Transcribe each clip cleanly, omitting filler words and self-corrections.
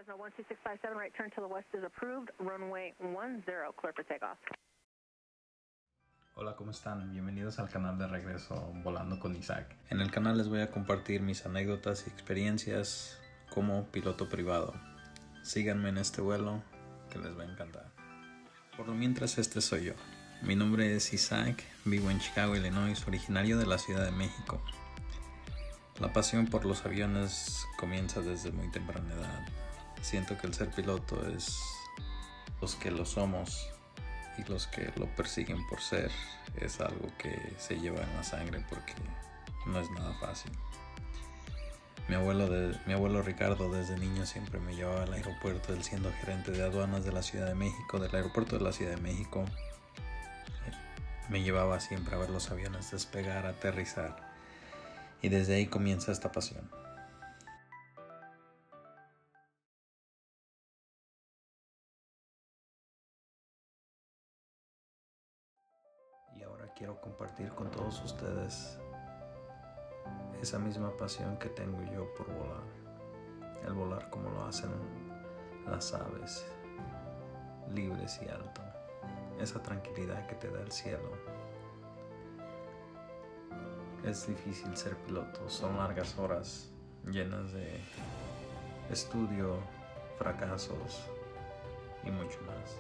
Cessna 12657, right turn to the west is approved. Runway 10, clear for takeoff. Hola, ¿cómo están? Bienvenidos al canal de regreso Volando con Isaac. En el canal les voy a compartir mis anécdotas y experiencias como piloto privado. Síganme en este vuelo que les va a encantar. Por lo mientras, este soy yo. Mi nombre es Isaac, vivo en Chicago, Illinois, originario de la Ciudad de México. La pasión por los aviones comienza desde muy temprana edad. Siento que el ser piloto es los que lo somos y los que lo persiguen por ser. Es algo que se lleva en la sangre porque no es nada fácil. Mi abuelo Ricardo desde niño siempre me llevaba al aeropuerto, él siendo gerente de aduanas de la Ciudad de México, del aeropuerto de la Ciudad de México. Me llevaba siempre a ver los aviones despegar, aterrizar, y desde ahí comienza esta pasión. Y ahora quiero compartir con todos ustedes esa misma pasión que tengo yo por volar. El volar como lo hacen las aves, libres y alto. Esa tranquilidad que te da el cielo. Es difícil ser piloto, son largas horas llenas de estudio, fracasos y mucho más.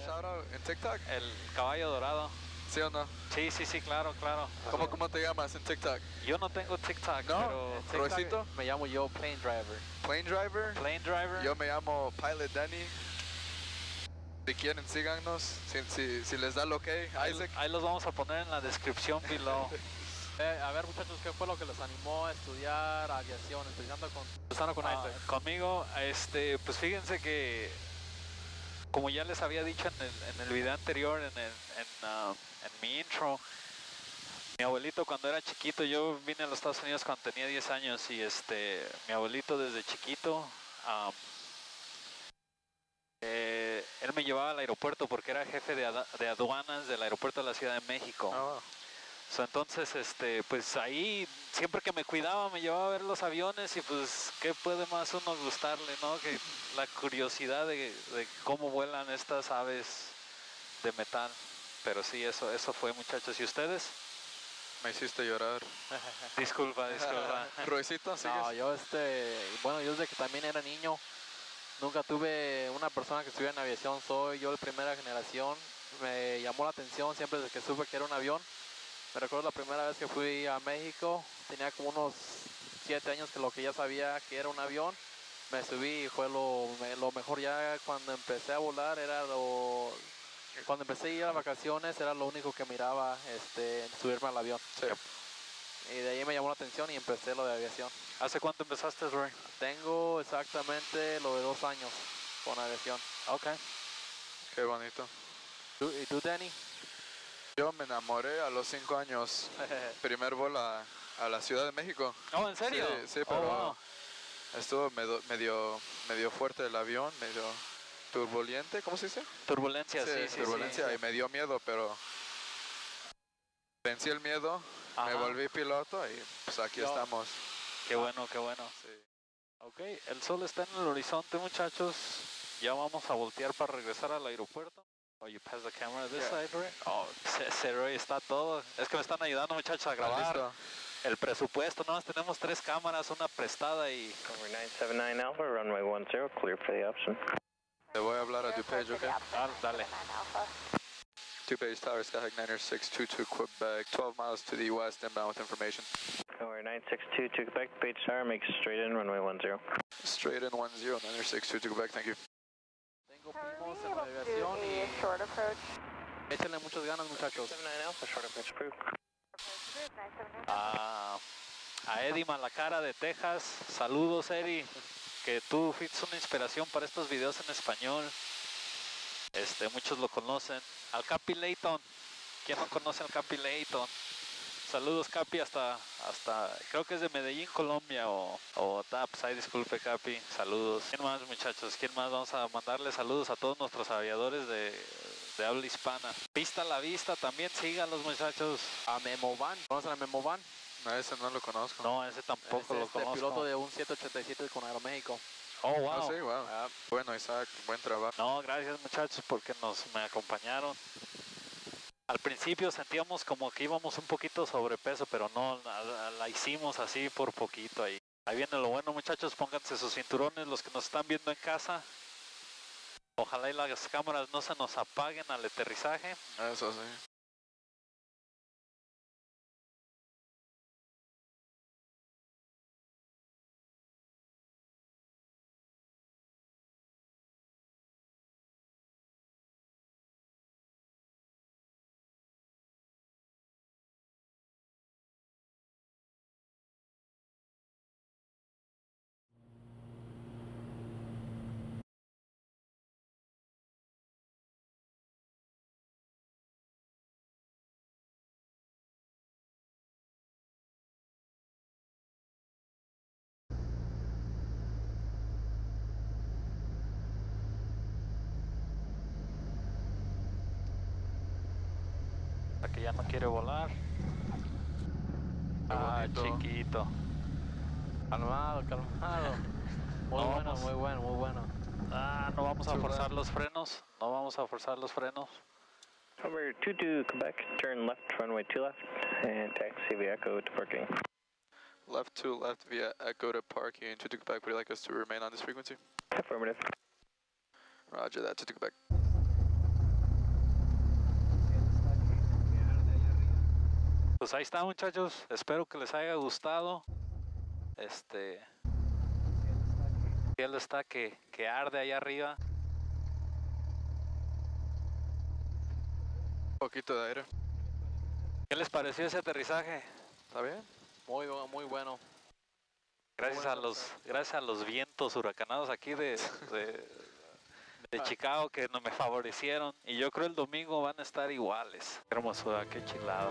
shout out en TikTok? El caballo dorado. ¿Sí o no? Sí, sí, sí, claro, claro. ¿Cómo te llamas en TikTok? Yo no tengo TikTok, ¿No? pero... ¿Roycito? Me llamo yo Plane Driver. ¿Plane Driver? Plane Driver. Yo me llamo Pilot Danny. Si quieren, síganos. Si les da el ok, Isaac. Ahí los vamos a poner en la descripción below. A ver, muchachos, ¿qué fue lo que les animó a estudiar aviación, empezando con Isaac? Conmigo, pues fíjense que, como ya les había dicho en el video anterior, en mi intro, mi abuelito cuando era chiquito, yo vine a los Estados Unidos cuando tenía 10 años y mi abuelito desde chiquito, él me llevaba al aeropuerto porque era jefe de aduanas del aeropuerto de la Ciudad de México. Oh. Entonces, pues ahí, siempre que me cuidaba, me llevaba a ver los aviones y pues, ¿qué puede más uno gustarle, no? Que la curiosidad de cómo vuelan estas aves de metal. Pero sí, eso fue, muchachos. ¿Y ustedes? Me hiciste llorar. Disculpa. Roycito, ¿sigues? No, yo bueno, yo desde que también era niño, nunca tuve una persona que estuviera en aviación, soy yo de primera generación. Me llamó la atención siempre desde que supe que era un avión. Me recuerdo la primera vez que fui a México, tenía como unos 7 años que lo que ya sabía que era un avión. Me subí y fue lo mejor ya cuando empecé a volar, cuando empecé a ir a vacaciones era lo único que miraba, subirme al avión. Sí. Y de ahí me llamó la atención y empecé lo de aviación. ¿Hace cuánto empezaste, Roy? Tengo exactamente lo de 2 años con aviación. Ok. Qué bonito. ¿Y tú, Danny? Yo me enamoré a los 5 años. Primer vuelo a la Ciudad de México. Oh, ¿en serio? Sí, pero wow. estuvo medio fuerte el avión, medio turbulente, ¿cómo se dice? Turbulencia, sí. Turbulencia, y me dio miedo, pero vencí el miedo, Ajá. me volví piloto y pues aquí estamos. Qué bueno. Sí. Ok, el sol está en el horizonte, muchachos. Ya vamos a voltear para regresar al aeropuerto. Oh, you pass the camera this side, Roy? Oh, Roy, está todo. Es que me están ayudando, muchachos, a grabar. ¿Listo? El presupuesto, nada más tenemos 3 cámaras, una prestada y... Over 979 Alpha, runway 10, clear for the option. Te voy a hablar a DuPage, ¿ok? Dale. DuPage Tower, Skyhawk 9622 Quebec, 12 miles to the west, inbound with information. Over 962 to Quebec, Page Tower, make straight in, runway 10. Straight in 10, 9622 to Quebec, thank you. Tengo primos en la aviación y échenle muchas ganas, muchachos. 79 Alpha, short approach approved. A Eddie Malacara de Texas, saludos Eddie, que tú fuiste una inspiración para estos videos en español. Muchos lo conocen. Al Capi Layton, ¿quién no conoce al Capi Layton? Saludos Capi hasta creo que es de Medellín, Colombia o Taps, ay disculpe Capi, saludos. ¿Quién más, muchachos? ¿Quién más? Vamos a mandarle saludos a todos nuestros aviadores de habla hispana. Pista a la vista, también síganlos, muchachos. A Memo Van, ¿conocen a Memo Van? A ese no lo conozco. No, ese tampoco lo conozco. Piloto de un 787 con Aeroméxico. Oh, wow. Ah, sí, wow. Bueno, Isaac, buen trabajo. No, gracias muchachos porque me acompañaron. Al principio sentíamos como que íbamos un poquito sobrepeso, pero no, la hicimos así por poquito ahí. Ahí viene lo bueno, muchachos, pónganse sus cinturones, los que nos están viendo en casa. Ojalá y las cámaras no se nos apaguen al aterrizaje. Eso sí. La que ya no quiere volar. Ah, chiquito. Calmado. Muy No, bueno, muy bueno. Ah, no vamos a forzar los frenos. No vamos a forzar los frenos. Over 22 Quebec, turn left, runway 2 left, and taxi via Echo to parking. Left 2 left via Echo to parking. To Quebec, would you like us to remain on this frequency? Affirmative. Roger that, to Quebec. Pues ahí está, muchachos. Espero que les haya gustado. El cielo está que arde allá arriba. Un poquito de aire. ¿Qué les pareció ese aterrizaje? ¿Está bien? Muy bueno. Gracias a los vientos huracanados aquí de Chicago que no me favorecieron. Y yo creo el domingo van a estar iguales. Qué hermosura, qué chilado.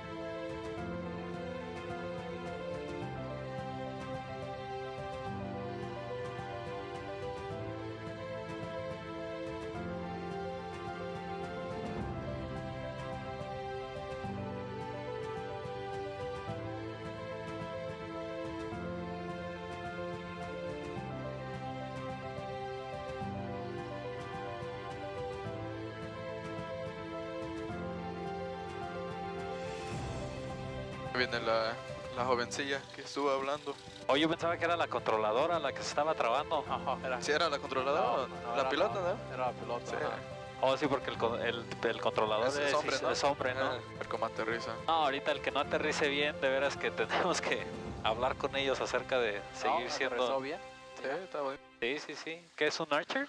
Viene la jovencilla que estuvo hablando. Oye, yo pensaba que era la controladora la que se estaba trabando. ¿Sí era la controladora? La era pilota, ¿no? Era la pilota. Sí. Ajá. Oh, sí, porque el controlador Es hombre, ¿no? es hombre, ¿no? A ver cómo aterriza. No, ahorita el que no aterrice bien, de veras que tenemos que hablar con ellos acerca de seguir No, siendo... aterrizó bien. Sí, está bien. Sí. ¿Qué es un Archer?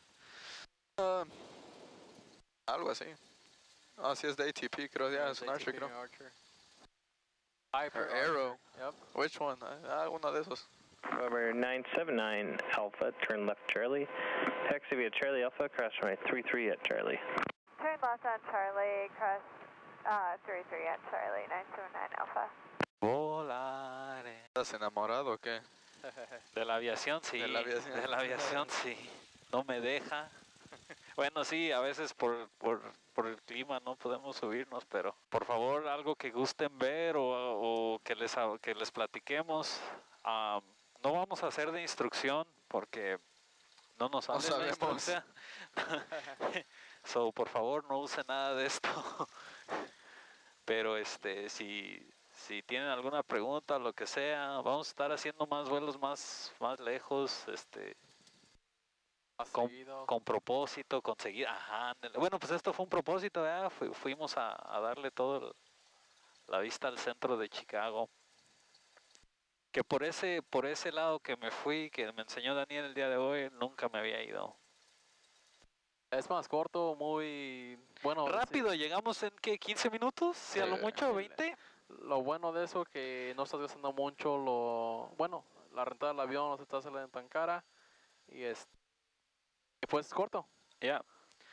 Algo así. Ah, sí es de ATP, creo. Ya, es un Archer, creo. Viper, Arrow. Yep. Which one? Uno de esos. November 979 Alpha, turn left Charlie. Taxi via Charlie Alpha, cross runway 33 at Charlie. Turn left on Charlie, cross 33 at Charlie, 979 Alpha. Volaré. ¿Estás enamorado o qué? De la aviación, sí. De la aviación. De la aviación, sí. No me deja. Bueno, sí, a veces por el clima no podemos subirnos, pero por favor, algo que gusten ver o que les platiquemos. No vamos a hacer de instrucción porque no nos sale la sabemos. instrucción. So, por favor, no usen nada de esto. Pero si tienen alguna pregunta o lo que sea, vamos a estar haciendo más vuelos más lejos, con propósito, conseguir, ándale. Bueno, pues esto fue un propósito, ¿verdad? Fuimos a darle todo la vista al centro de Chicago. Que por ese lado que me fui, que me enseñó Daniel el día de hoy, nunca me había ido. Es más corto, muy bueno. Rápido, llegamos en ¿qué? 15 minutos, si a lo mucho 20. Lo bueno de eso que no estás gastando mucho, la rentada del avión no se está saliendo tan cara y pues corto. Ya.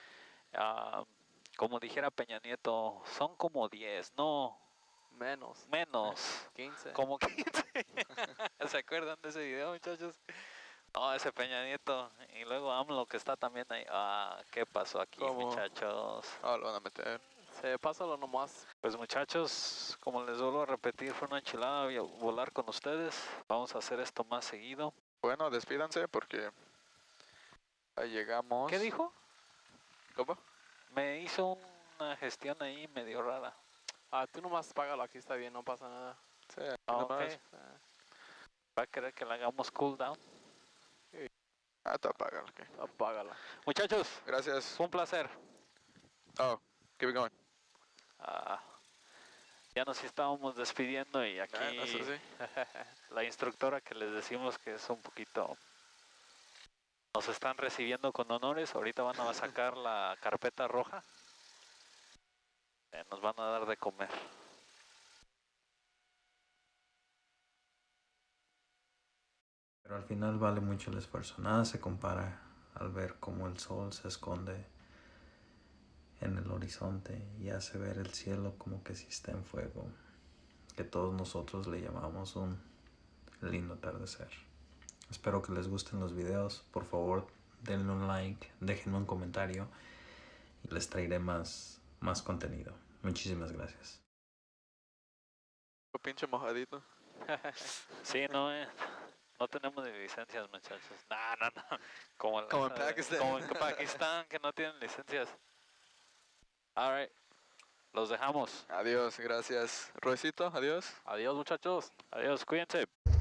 Como dijera Peña Nieto, son como 10, no, Menos. 15. como 15. ¿Se acuerdan de ese video, muchachos? No, ese Peña Nieto. Y luego AMLO que está también ahí. ¿Qué pasó aquí, ¿Cómo? muchachos? Lo van a meter. Pásalo nomás. Pues muchachos, como les vuelvo a repetir, fue una enchilada volar con ustedes. Vamos a hacer esto más seguido. Bueno, despídanse porque ahí llegamos. ¿Qué dijo? ¿Cómo? Me hizo una gestión ahí medio rara. Tú nomás págalo, aquí está bien, no pasa nada. Sí, Ok. nomás. ¿Va a querer que le hagamos cool down? Te apaga, ok. Apágala. Muchachos, Gracias. fue un placer. Keep it going. Ya nos estábamos despidiendo y aquí No sé si. la instructora que les decimos que es un poquito... Nos están recibiendo con honores. Ahorita van a sacar la carpeta roja. Nos van a dar de comer. Pero al final vale mucho el esfuerzo. Nada se compara al ver cómo el sol se esconde en el horizonte y hace ver el cielo como que si está en fuego, que todos nosotros le llamamos un lindo atardecer. Espero que les gusten los videos. Por favor, denle un like, déjenme un comentario y les traeré más contenido. Muchísimas gracias. Pinche mojadito. Sí, no tenemos ni licencias, muchachos. No. Como en Pakistán. Como en Pakistán, que no tienen licencias. All right. Los dejamos. Adiós, gracias. Roycito, adiós. Adiós, muchachos. Adiós, cuídense.